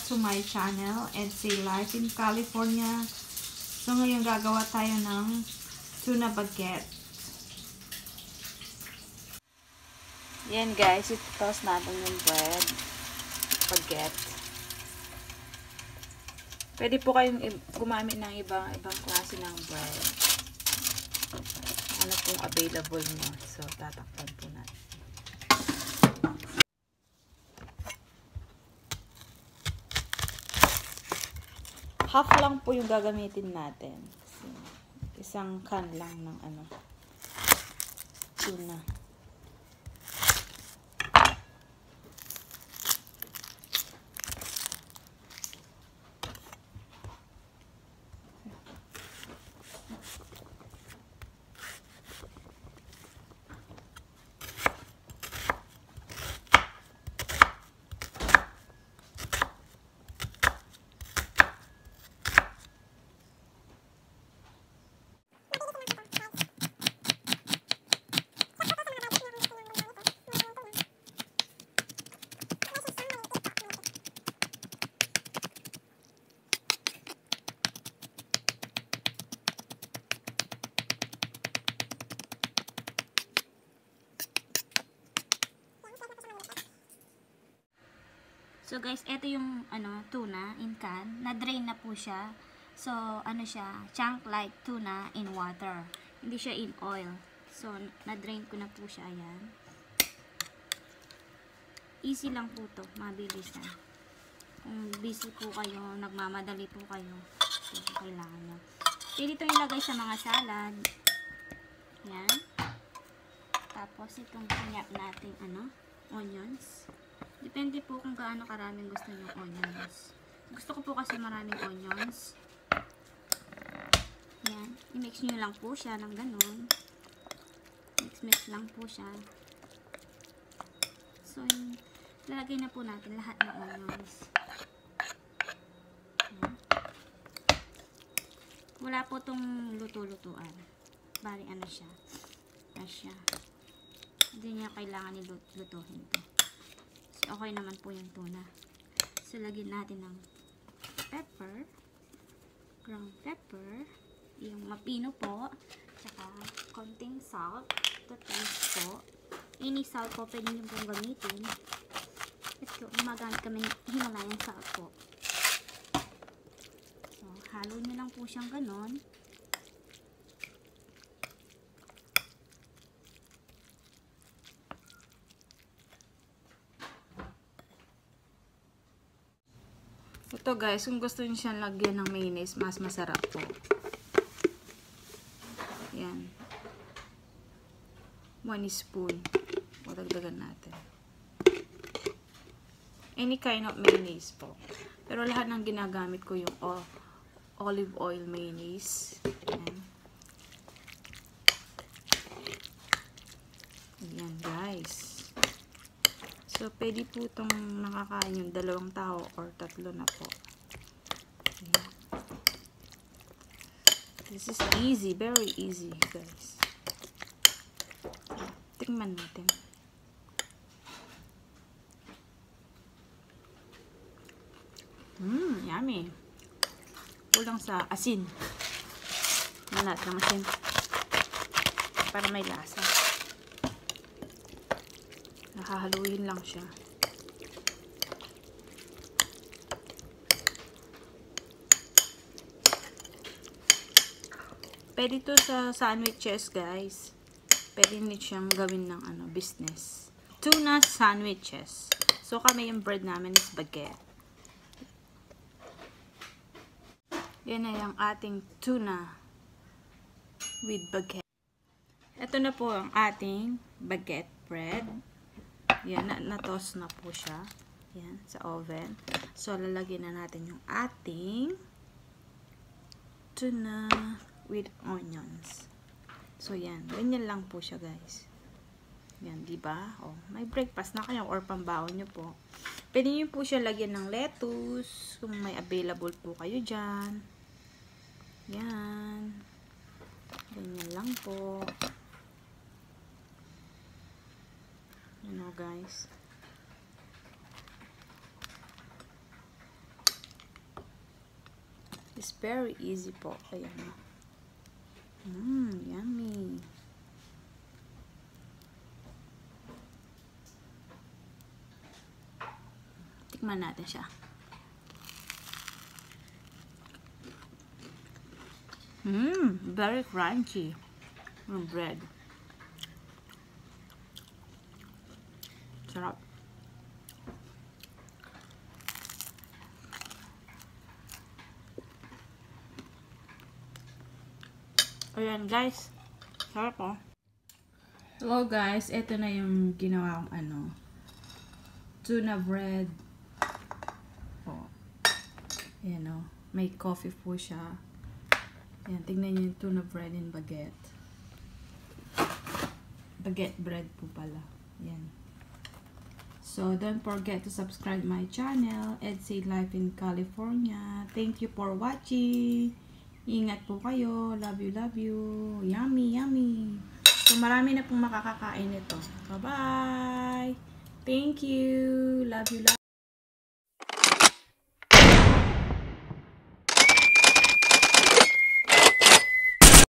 to my channel and say life in California. So ngayon gagawa tayo ng tuna baguette. Yan guys, ito-toast natin yung bread. Baguette. Pwede po kayong gumamit ng ibang klase ng bread. Ano pong available nyo. So, tatakpan po natin. Half lang po yung gagamitin natin. So, isang can lang ng tuna. So guys, ito yung tuna in can. Na-drain na po siya. So siya, chunk like tuna in water. Hindi siya in oil. So na-drain ko na po siya, ayan. Easy lang po to, mabilis na. Kung busy po kayo, nagmamadali po kayo, so kailangan nyo. Pwede ito ilagay sa mga salad. Yan. Tapos itong kunyap natin onions. Depende po kung gaano karaming gusto nyo onions. Gusto ko po kasi maraming onions. Yan. I-mix nyo lang po siya ng ganun. Mix lang po siya. So, lalagay na po natin lahat ng onions. Yan. Wala po tong luto-lutuan. Bali, siya. Siya. Hindi niya kailangan nilutuhin to. Okay naman po yung tuna. So, lagyan natin ng pepper, ground pepper, yung mapino po, tsaka konting salt, to taste po. Any salt po, pwede nyo pong gamitin. Ito, gumagamit kami hinalayang salt po. So, halo nyo lang po siyang ganon. Ito guys, kung gusto niyo siyang lagyan ng mayonnaise, mas masarap po. Yan. 1 spoon. O, dagdagan natin. Any kind of mayonnaise po. Pero lahat ng ginagamit ko yung olive oil mayonnaise. Yan. Yan guys. So, pwede po itong makakain yung 2 tao or 3 na po. Ayan. This is easy. Very easy, guys. Tingnan natin. Yummy. Kulang sa asin. Malat ng asin. Para may lasa. Nakahaluin lang siya. Pwede to sa sandwiches, guys. Pwede nyo siyang gawin ng business. Tuna sandwiches. So, kami yung bread namin is baguette. Yan na yung ating tuna with baguette. Ito na po ang ating baguette bread. Yan, na-toast na po siya. Yan, sa oven. So, lalagyan na natin yung ating tuna with onions. So, yan. Ganyan lang po siya, guys. Yan, diba? Oh, may breakfast na kayo or pambaon nyo po. Pwede nyo po siya lagyan ng lettuce kung may available po kayo dyan. Yan. Ganyan lang po. Guys. It's very easy po. Ayan. Yummy. Tikman natin siya. Very crunchy. Yung bread. Sarap. Ayan guys. Sarap oh. Hello guys. Ito na yung ginawa kong tuna bread. Oh. Ayan oh. May coffee po siya. Ayan. Tingnan nyo yung tuna bread and baguette. Baguette bread po pala. Ayan. So, don't forget to subscribe my channel, Edsay Life in California. Thank you for watching. Ingat po kayo. Love you, love you. Yummy, yummy. So, marami na pong makakakain ito. Bye-bye. Thank you. Love you, love you.